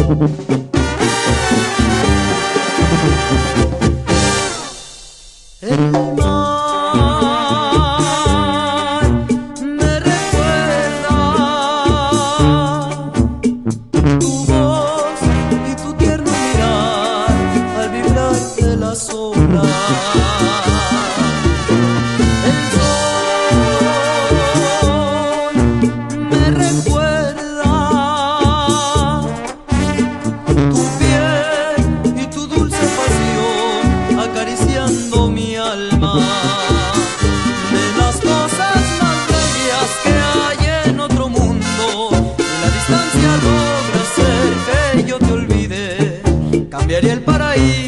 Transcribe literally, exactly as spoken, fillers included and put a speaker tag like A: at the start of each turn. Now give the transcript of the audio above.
A: El mar me recuerda tu voz y tu tierno mirar al vibrar de las olas. El sol me recuerda tu piel y tu dulce pasión acariciando mi alma. De las cosas más bellas que hay en otro mundo, la distancia logra hacer que yo te olvide. Cambiaría el paraíso